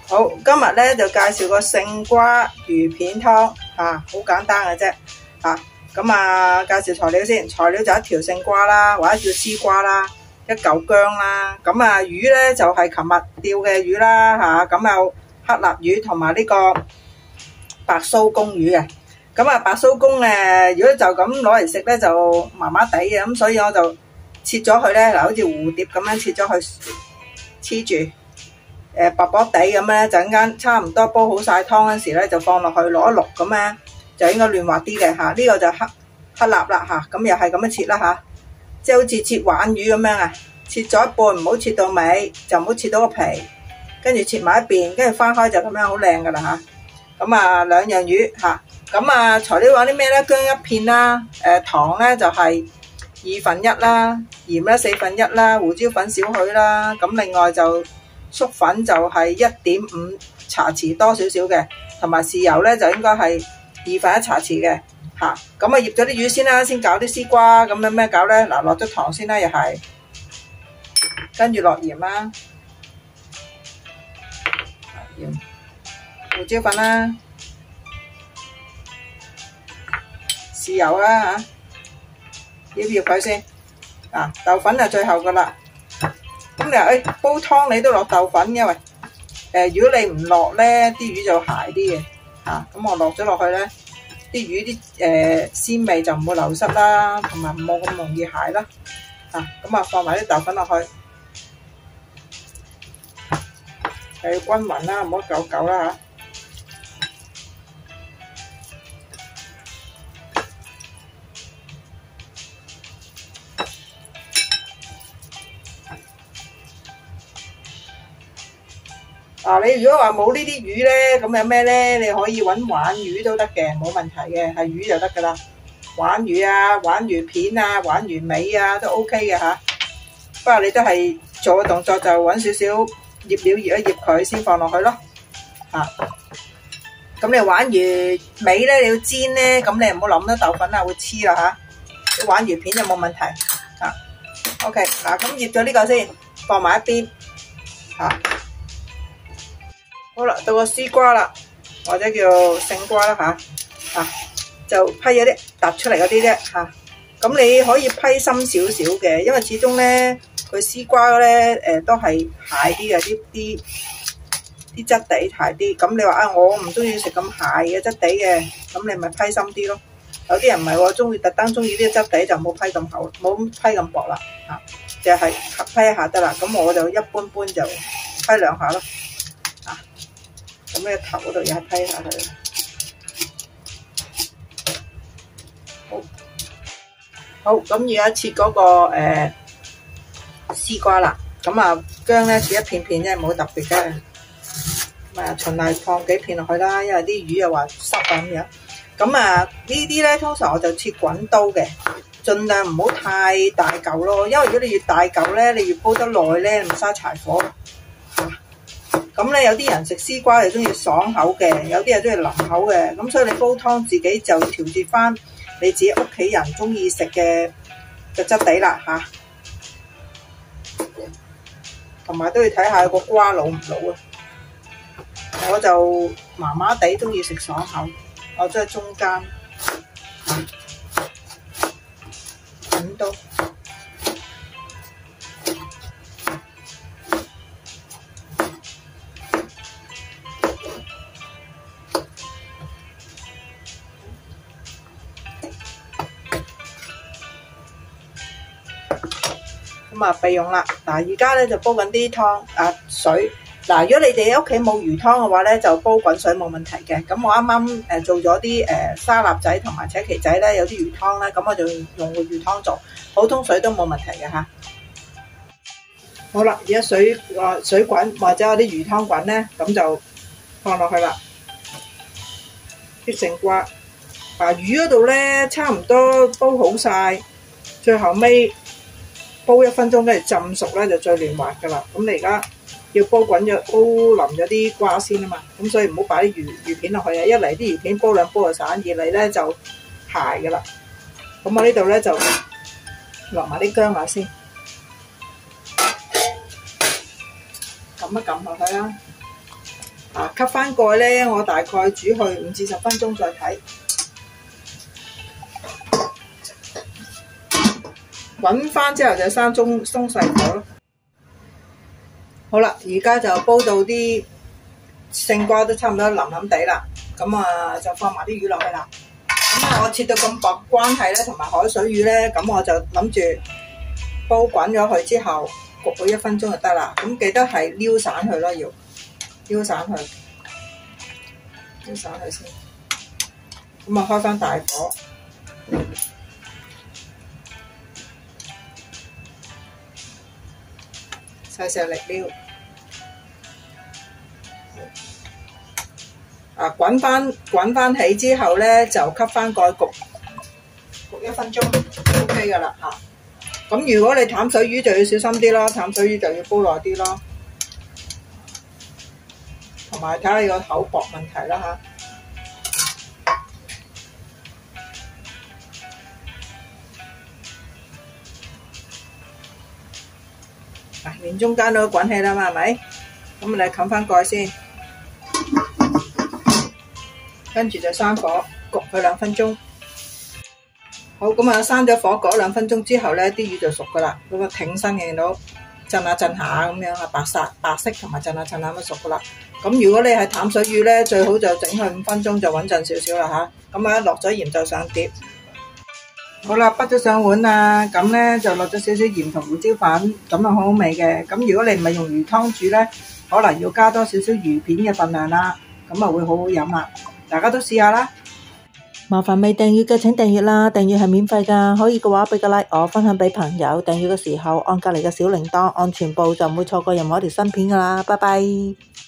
好，今日咧就介紹個勝瓜魚片湯嚇，好簡單嘅啫嚇。咁介紹材料先，材料就一條勝瓜啦，或者叫絲瓜啦，一嚿薑啦。咁魚咧就係琴日釣嘅魚啦嚇，咁有黑鯪魚同埋呢個白蘇公魚嘅。咁白蘇公如果就咁攞嚟食咧就麻麻地嘅，咁所以我就切咗佢咧，嗱好似蝴蝶咁樣切咗佢黐住。薄薄地咁咧，陣間差唔多煲好晒湯嗰時咧，就放落去攞一淥咁咧，就應該嫩滑啲嘅嚇。呢個就黑鯪啦嚇，咁又係咁樣切啦嚇，即係好似切鯇魚咁樣啊，切咗一半，唔好切到尾，就唔好切到個皮，跟住切埋一邊，跟住翻開就咁樣好靚噶啦嚇。咁兩樣魚嚇，咁材料話啲咩咧？薑一片啦，糖咧就係1/2啦，鹽咧1/4啦，胡椒粉少許啦，咁另外就粟粉就係1.5茶匙多少少嘅，同埋豉油咧就應該係1/2茶匙嘅嚇。咁醃咗啲魚先啦，先搞啲絲瓜。咁樣咩搞咧？嗱，落咗糖先啦，又係跟住落鹽啦，鹽、胡椒粉啦、豉油啦嚇，醃佢先。豆粉就最後噶啦。咁你話煲湯你都落豆粉嘅喂，如果你唔落咧，啲魚就鹹啲嘅嚇。咁我落咗落去咧，啲魚啲鮮味就唔會流失啦，同埋冇咁容易鹹啦嚇。咁放埋啲豆粉落去，係要均勻啦，唔好久久啦嚇。你如果話冇呢啲魚咧，咁有咩咧？你可以揾鯇魚都得嘅，冇問題嘅，係魚就得噶啦。鯇魚啊、鯇魚片啊、鯇魚尾啊都 OK 嘅嚇。不過你都係做個動作就揾少少醃料醃一醃佢先放落去咯嚇。咁你鯇魚尾咧你要煎咧，咁你唔好諗得豆粉會黐啦嚇。啲鯇魚片就冇問題嚇。OK 咁醃咗呢個先，放埋一邊嚇。好啦，到個絲瓜啦，或者叫勝瓜啦嚇，就批咗啲突出嚟嗰啲啫嚇。咁你可以批深少少嘅，因為始終咧佢絲瓜咧都係蟹啲嘅，啲質地蟹啲。咁你話我唔中意食咁蟹嘅質地嘅，咁你咪批深啲咯。有啲人唔係喎，特登中意啲質地就冇批咁厚，冇批咁薄啦嚇，就係批一下得啦。咁我就一般般就批兩下咯。咁呢個頭嗰度又批下佢，好咁而家切嗰個絲瓜啦。咁薑咧切一片片啫，冇特別嘅。咁循例放幾片落去啦，因為啲魚又話濕咁樣。咁呢啲咧通常我就切滾刀嘅，盡量唔好太大嚿咯，因為如果你越大嚿咧，你越煲得耐咧，唔嘥柴火。咁咧有啲人食絲瓜就中意爽口嘅，有啲人中意腍口嘅，咁所以你煲湯自己就調節翻你自己屋企人中意食嘅質地啦嚇，同埋都要睇下個瓜老唔老啊。我就麻麻地中意食爽口，我即係中間滾刀。備用啦。而家咧就煲緊啲湯水。如果你哋屋企冇魚湯嘅話咧，就煲滾水冇問題嘅。咁我啱啱做咗啲沙律仔同埋扯旗仔咧，有啲魚湯咧，咁我就用個魚湯做，普通水都冇問題嘅嚇。好啦，而家水滾或者有啲魚湯滾咧，咁就放落去啦。啲勝瓜魚嗰度咧，差唔多煲好晒，最後尾煲1分鐘，跟住浸熟咧就最嫩滑噶啦。咁你而家要煲淋咗啲瓜先啊嘛，咁所以唔好擺啲魚片落去啊！一嚟啲魚片煲兩煲就散，二嚟咧就柴噶啦。咁我呢度咧就落埋啲薑落先，撳一撳落去啦。 吸翻蓋咧，我大概煮去5至10分鐘再睇。滾翻之後就生鬆細火咯。好啦，而家就煲到啲勝瓜都差唔多腍腍地啦，咁啊就放埋啲魚落去啦。咁啊，我切到咁薄關係咧，同埋海水魚咧，咁我就諗住煲滾咗佢之後，焗佢1分鐘就得啦。咁記得係撩散佢咯，要撩散佢先。咁啊，開翻大火，細力撩。滾翻起之後咧，就吸翻蓋焗1分鐘 OK 噶啦嚇。咁如果你淡水魚就要小心啲咯，淡水魚就要煲耐啲咯，同埋睇下你個口薄問題啦嚇。連中間都滾起啦嘛，係咪？咁你冚翻蓋先。跟住就閂火焗佢2分鐘。好，咁啊閂咗火焗2分鐘之後咧，啲魚就熟噶啦。咁啊挺身嘅，見到震下咁樣啊，白色同埋震下咁熟噶啦。咁如果你係淡水魚咧，最好就整佢5分鐘就穩陣少少啦嚇。咁啊落咗鹽就上碟。好啦，畢咗上碗啦，咁咧就落咗少少鹽同胡椒粉，咁啊好好味嘅。咁如果你唔係用魚湯煮咧，可能要加多少少魚片嘅份量啦，咁啊會好好飲啦。大家都試下啦！ 麻煩未訂閱嘅請訂閱啦，訂閱係免費㗎，可以嘅話俾個 like 我，分享俾朋友。訂閱嘅時候按隔離嘅小鈴鐺，按全部就唔會錯過任何一條新片㗎啦。拜拜。